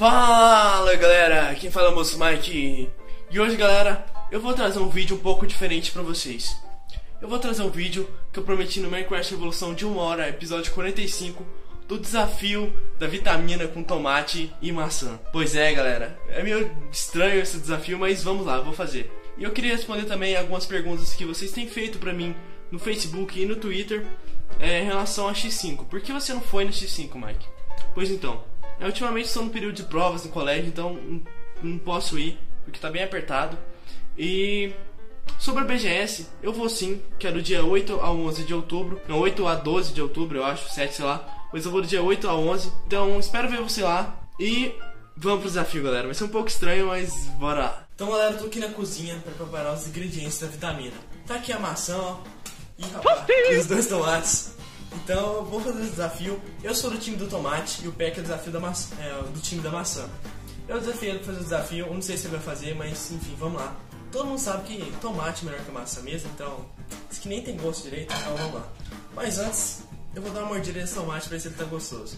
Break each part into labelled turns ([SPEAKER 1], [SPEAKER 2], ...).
[SPEAKER 1] Fala galera, quem fala é o Moço Mike. E hoje galera, eu vou trazer um vídeo um pouco diferente pra vocês. Eu vou trazer um vídeo que eu prometi no Minecraft Evolução de 1 hora, episódio 45, do desafio da vitamina com tomate e maçã. Pois é galera, é meio estranho esse desafio, mas vamos lá, eu vou fazer. E eu queria responder também algumas perguntas que vocês têm feito pra mim no Facebook e no Twitter em relação a X5. Por que você não foi no X5, Mike? Pois então, eu ultimamente estou no período de provas no colégio, então não posso ir, porque tá bem apertado. E sobre a BGS, eu vou sim, que é do dia 8 a 11 de outubro. Não, 8 a 12 de outubro, eu acho, 7, sei lá. Mas eu vou do dia 8 a 11, então espero ver você lá. E vamos pro desafio, galera. Vai ser um pouco estranho, mas bora lá. Então, galera, eu tô aqui na cozinha para preparar os ingredientes da vitamina. Tá aqui a maçã, ó. Ih, rapaz, e os dois tomates. Então eu vou fazer esse desafio. Eu sou do time do tomate e o Peck é o desafio da maçã, do time da maçã. Eu desafiei ele pra fazer o desafio, eu não sei se ele vai fazer, mas enfim, vamos lá. Todo mundo sabe que tomate é melhor que a maçã mesmo, então isso que nem tem gosto direito, então vamos lá. Mas antes, eu vou dar uma mordida nesse tomate pra ver se ele tá gostoso.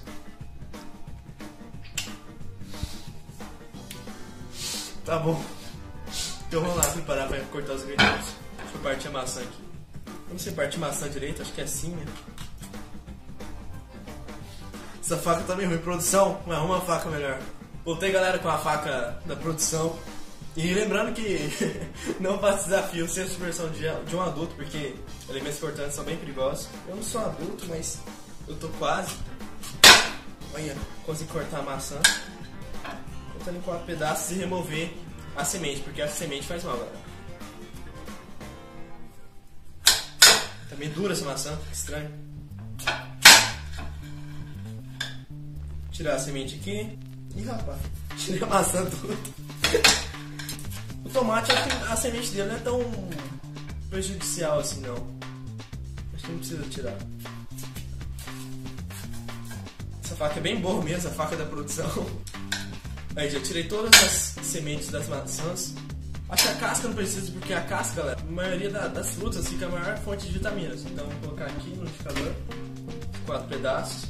[SPEAKER 1] Tá bom. Então vamos lá preparar pra cortar os ingredientes. Deixa eu partir a maçã aqui. Eu não sei partir maçã direito, acho que é assim, né? Essa faca tá meio ruim. Produção, arruma uma faca melhor. Voltei, galera, com a faca da produção. E lembrando que não faço desafio sem a supervisão de um adulto, porque elementos cortantes são bem perigosos. Eu não sou adulto, mas eu tô quase. Olha, consegui cortar a maçã. Cortando em 4 pedaços e remover a semente, porque a semente faz mal, galera. Tá meio dura essa maçã, estranho. Tirar a semente aqui. Ih, rapaz, tirei a maçã toda. O tomate, acho que a semente dele não é tão prejudicial assim, não. Acho que não precisa tirar. Essa faca é bem boa mesmo, a faca da produção. Aí, já tirei todas as sementes das maçãs. Acho que a casca não precisa, porque a casca, galera, a maioria das frutas fica a maior fonte de vitaminas. Então, vou colocar aqui no liquidificador 4 pedaços.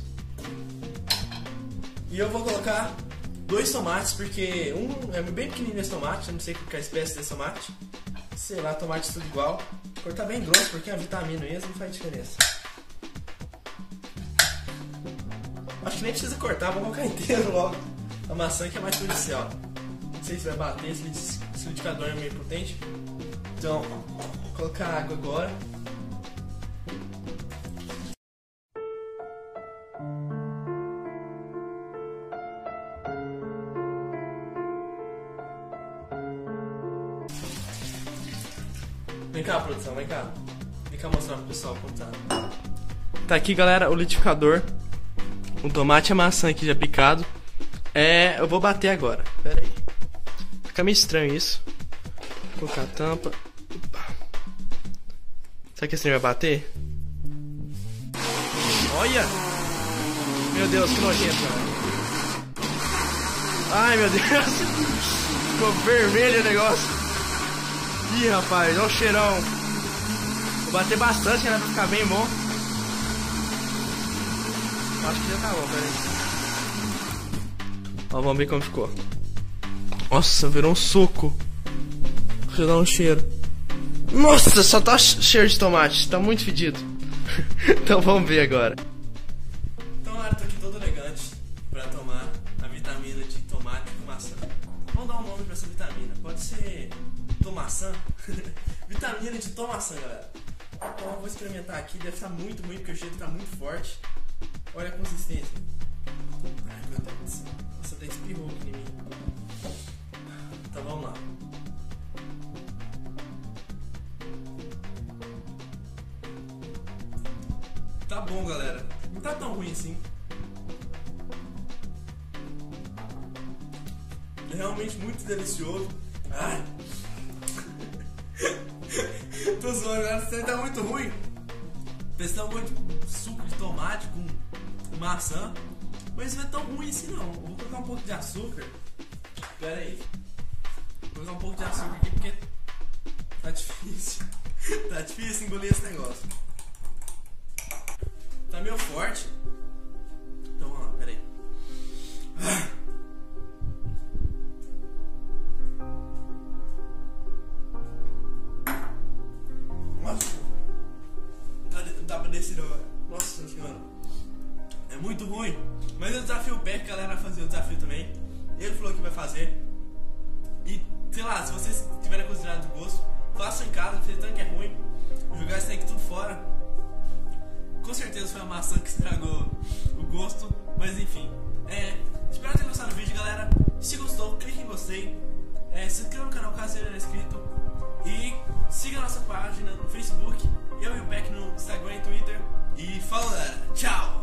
[SPEAKER 1] E eu vou colocar 2 tomates, porque um é bem pequenininho esse tomate, eu não sei qual é a espécie desse tomate. Sei lá, tomate tudo igual. Cortar bem grosso, porque a vitamina mesmo não faz diferença. Acho que nem precisa cortar, vou colocar inteiro logo. A maçã que é mais prejudicial. Não sei se vai bater, esse liquidificador é meio potente. Então, vou colocar água agora. Vem cá, produção, vem cá. Vem cá mostrar pro pessoal como tá. Tá aqui, galera, o liquidificador. O tomate e a maçã aqui já picado. Eu vou bater agora. Pera aí. Fica meio estranho isso. Vou colocar a tampa. Opa. Será que esse vai bater? Olha! Meu Deus, que nojento, cara. Ai, meu Deus. Ficou vermelho o negócio. Ih, rapaz, olha o cheirão. Vou bater bastante, né, pra ficar bem bom. Acho que já tá bom, peraí. Ó, vamos ver como ficou. Nossa, virou um suco. Deixa eu dar um cheiro. Nossa, só tá cheiro de tomate. Tá muito fedido. Então vamos ver agora. Então, galera, tô aqui todo elegante pra tomar a vitamina de tomate com maçã. Vamos dar um nome pra essa vitamina. Pode ser tomaçã. Vitamina de tomaçã, galera. Então eu vou experimentar aqui. Deve estar muito, porque o cheiro tá muito forte. Olha a consistência. Ai, meu Deus do céu. Nossa, até espirrou aqui em mim. Então vamos lá. Tá bom, galera. Não tá tão ruim assim. É realmente muito delicioso. Ai. Tô zoando, galera. Isso aí tá muito ruim. Testar um monte de suco de tomate com maçã. Mas não é tão ruim assim não. Eu vou colocar um pouco de açúcar. Pera aí. Vou colocar um pouco de açúcar aqui porque tá difícil. Tá difícil engolir esse negócio. Tá meio forte. Então vamos lá, pera aí.
[SPEAKER 2] lá, se vocês tiverem considerado o gosto, façam em casa, porque tanto que é ruim. Jogar esse tanque tudo fora. Com certeza foi a maçã que estragou o gosto, mas enfim. Espero ter gostado do vídeo, galera. Se gostou, clique em gostei. Se inscreva no canal caso seja inscrito. E siga a nossa página no Facebook, eu e o Peck no Instagram e Twitter. E falou, galera. Tchau!